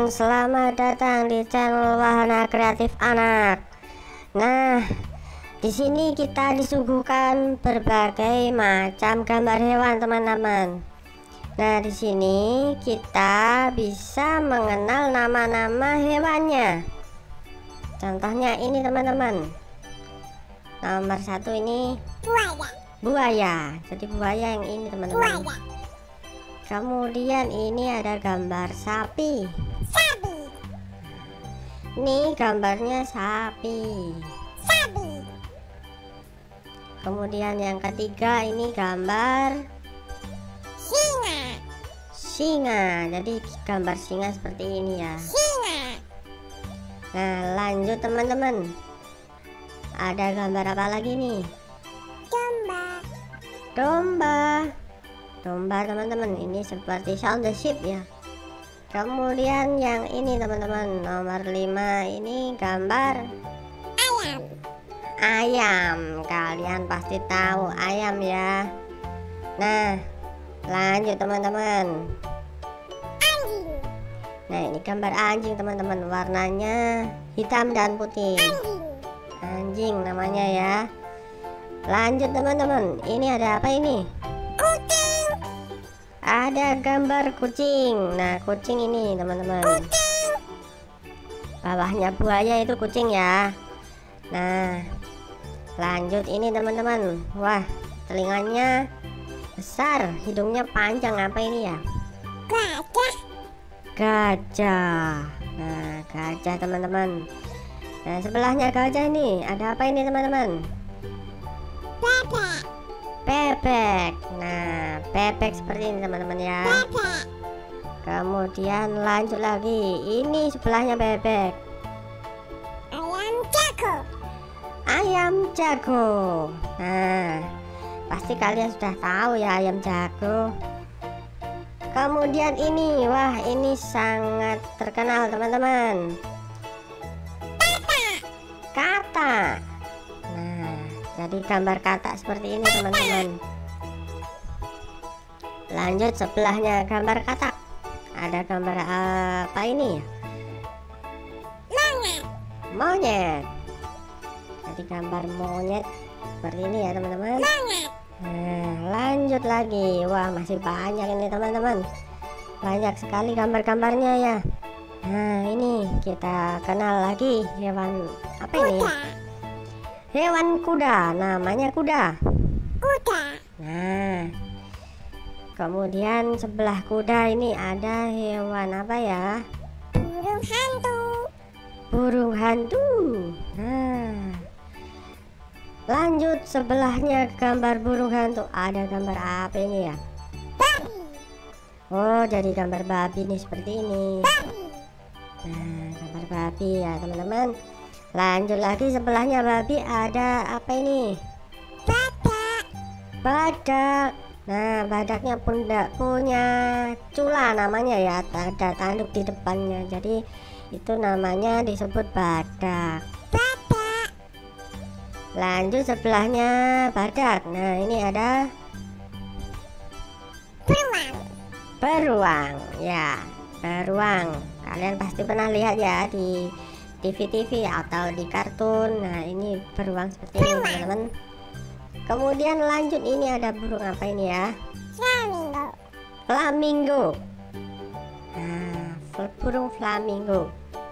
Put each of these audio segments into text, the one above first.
selamat datang di channel Wahana Kreatif Anak. Nah, di sini kita disuguhkan berbagai macam gambar hewan, teman-teman. Nah, di sini kita bisa mengenal nama-nama hewannya. Contohnya ini, teman-teman. Nomor 1 ini buaya. Jadi buaya yang ini, teman-teman. Kemudian ini ada gambar sapi. Ini gambarnya sapi. Kemudian yang ketiga ini gambar singa. Jadi gambar singa seperti ini ya. Nah, lanjut teman-teman. Ada gambar apa lagi nih? Domba, teman-teman. Ini seperti sound the sheep ya. Kemudian yang ini, teman-teman, nomor 5 ini gambar ayam. Kalian pasti tahu ayam ya. Nah, lanjut teman-teman. Nah, ini gambar anjing, teman-teman. Warnanya hitam dan putih. Anjing namanya ya. Lanjut teman-teman. Ini ada apa ini? Ada gambar kucing. Nah, kucing ini, teman-teman. Bawahnya buaya itu kucing ya. Nah, lanjut ini, teman-teman. Wah, telinganya besar, hidungnya panjang. Apa ini ya? Gajah. Nah, gajah, teman-teman. Nah, sebelahnya gajah ini ada apa ini, teman-teman? Bebek. Nah, bebek seperti ini, teman-teman ya. Kemudian lanjut lagi. Ini sebelahnya bebek. Ayam jago. Nah, pasti kalian sudah tahu ya ayam jago. Kemudian ini, wah, ini sangat terkenal, teman-teman. Kata. Nah, jadi gambar kata seperti ini, teman-teman. Lanjut sebelahnya gambar kata. Ada gambar apa ini? Monyet. Jadi gambar monyet seperti ini ya, teman-teman. Nah, lanjut lagi. Wah, masih banyak ini, teman-teman. Banyak sekali gambar-gambarnya ya. Nah, ini kita kenal lagi hewan apa ini? Hewan kuda. Namanya kuda. Nah, kemudian sebelah kuda ini ada hewan apa ya? Burung hantu. Nah, lanjut sebelahnya gambar burung hantu. Ada gambar apa ini ya? Oh, jadi gambar babi nih, seperti ini. Nah, gambar babi ya, teman-teman. Lanjut lagi sebelahnya babi ada apa ini? Badak. Nah, badaknya pun tidak punya cula namanya ya. Ada tanduk di depannya. Jadi itu namanya disebut badak. Lanjut sebelahnya badak. Nah, ini ada beruang ya. Beruang, kalian pasti pernah lihat ya di TV-TV atau di kartun. Nah, ini beruang seperti ini, teman-teman. Kemudian lanjut ini ada burung apa ini ya? Flamingo. Nah, burung flamingo.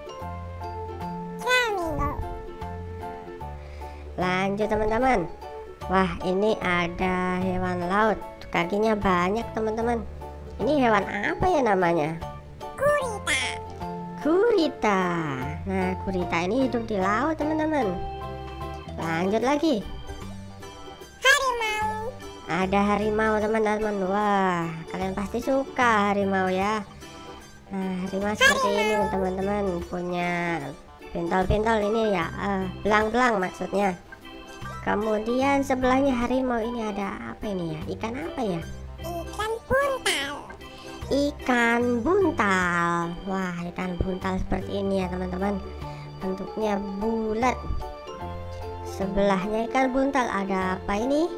Lanjut teman-teman. Wah, ini ada hewan laut. Kakinya banyak, teman-teman. Ini hewan apa ya namanya? Gurita. Nah, gurita ini hidup di laut, teman-teman. Lanjut lagi. Ada harimau, teman-teman. Wah, kalian pasti suka harimau ya. Nah, harimau seperti ini, teman-teman. Punya pentol-pentol ini ya, belang-belang maksudnya. Kemudian sebelahnya harimau ini ada apa ini ya? Ikan apa ya? Ikan buntal. Wah, ikan buntal seperti ini ya, teman-teman. Bentuknya bulat. Sebelahnya ikan buntal ada apa ini?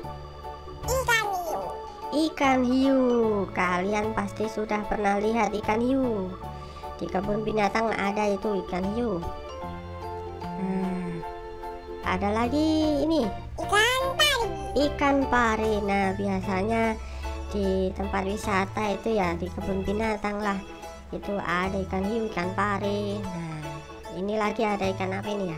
Ikan hiu. Kalian pasti sudah pernah lihat ikan hiu Di kebun binatang ada itu ikan hiu. Nah, ada lagi ini ikan pari. Nah, biasanya di tempat wisata itu ya, di kebun binatang lah, itu ada ikan hiu, ikan pari. Nah, ini lagi ada ikan apa ini ya?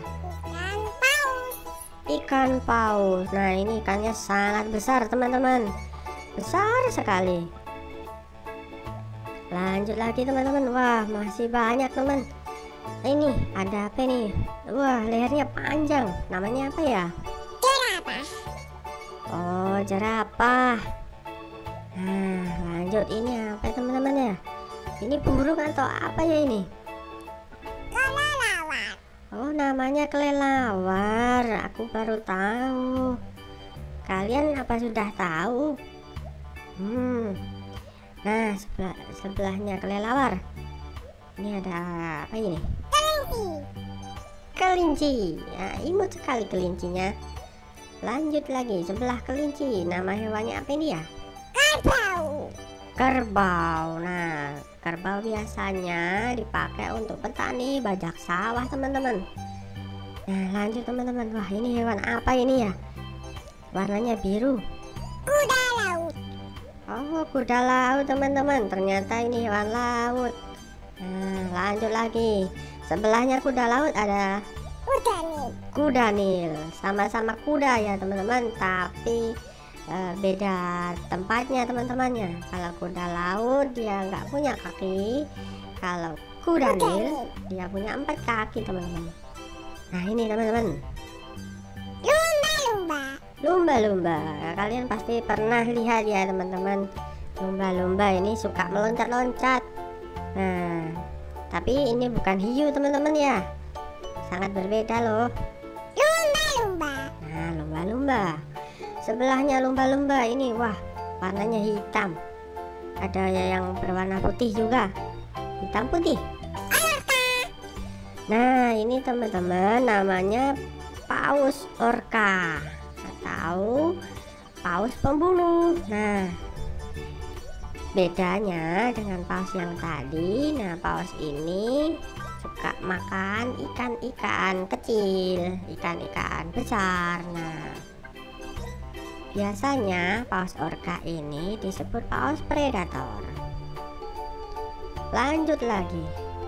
Ikan paus. Nah, ini ikannya sangat besar teman-teman, besar sekali. Lanjut lagi teman-teman. Wah, masih banyak teman. Ini ada apa nih? Wah, lehernya panjang, namanya apa ya? Jerapah. Oh, jerapah. Nah, lanjut, ini apa teman-teman ya? Ini burung atau apa ya ini? Kelelawar. Oh, namanya kelelawar. Aku baru tahu. Kalian apa sudah tahu? Nah, sebelahnya kelelawar. Ini ada apa ini? Kelinci. Ya, imut sekali kelincinya. Lanjut lagi, sebelah kelinci. Nama hewannya apa ini ya? Kerbau. Kerbau. Nah, kerbau biasanya dipakai untuk petani bajak sawah teman-teman. Nah, lanjut teman-teman. Wah, ini hewan apa ini ya? Warnanya biru. Kuda laut. Oh, kuda laut teman-teman. Ternyata ini hewan laut. Nah, lanjut lagi. Sebelahnya kuda laut ada Kuda Nil. kuda Nil. Sama-sama kuda ya teman-teman, tapi beda tempatnya teman-temannya. Kalau kuda laut dia nggak punya kaki, kalau kuda Nil dia punya 4 kaki teman-teman. Nah, ini teman-teman, Lumba-lumba. lumba-lumba. Kalian pasti pernah lihat ya teman-teman, lumba-lumba ini suka meloncat-loncat. Nah, tapi ini bukan hiu teman-teman ya, sangat berbeda loh. Lumba-lumba. Nah, lumba-lumba. Sebelahnya lumba-lumba ini, wah, warnanya hitam. Ada yang berwarna putih juga, hitam putih. Nah, ini teman-teman namanya paus orca atau paus pembunuh. Nah, bedanya dengan paus yang tadi, nah paus ini suka makan ikan-ikan kecil, ikan-ikan besar. Nah, biasanya paus orca ini disebut paus predator. Lanjut lagi,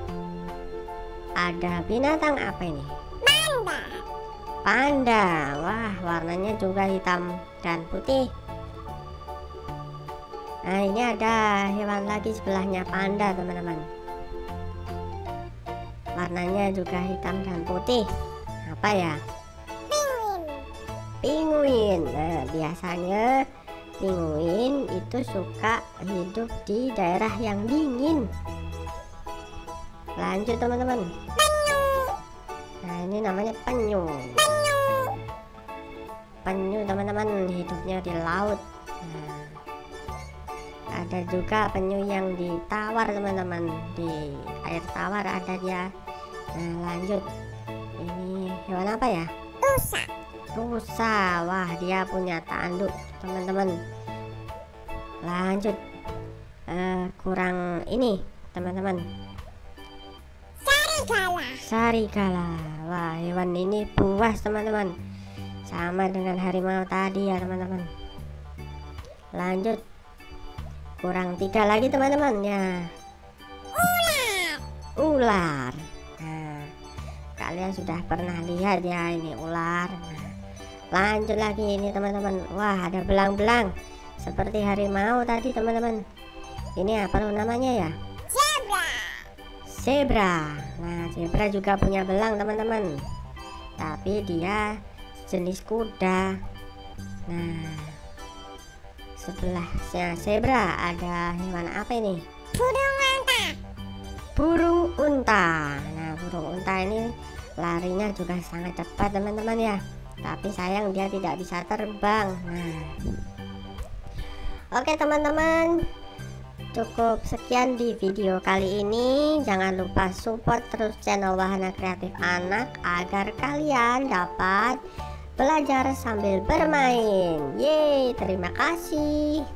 ada binatang apa ini? Panda. Panda. Wah, warnanya juga hitam dan putih. Nah, ini ada hewan lagi sebelahnya panda teman-teman, warnanya juga hitam dan putih. Apa ya? Penguin. Pinguin. Nah, biasanya pinguin itu suka hidup di daerah yang dingin. Lanjut teman-teman. Nah, ini namanya penyu. Penyu teman-teman hidupnya di laut. Nah, ada juga penyu yang di tawar teman-teman, di air tawar ada dia. Nah, lanjut, ini hewan apa ya? Rusa. Rusa. Wah, dia punya tanduk teman-teman. Lanjut, kurang ini teman-teman, Serigala. sarigala. Wah, hewan ini buas teman-teman, sama dengan harimau tadi ya teman-teman. Lanjut, kurang 3 lagi teman-teman ya. Ular. Nah, kalian sudah pernah lihat ya ini ular. Nah, lanjut lagi ini teman-teman. Wah, ada belang-belang seperti harimau tadi teman-teman. Ini apa namanya ya? Zebra. Zebra. Nah, zebra juga punya belang teman-teman, tapi dia jenis kuda. Nah, sebelahnya zebra ada hewan apa ini? Burung unta. Burung unta. Nah, burung unta ini larinya juga sangat cepat teman-teman ya, tapi sayang dia tidak bisa terbang. Nah, oke teman-teman, cukup sekian di video kali ini. Jangan lupa support terus channel Wahana Kreatif Anak agar kalian dapat belajar sambil bermain. Yeay, terima kasih.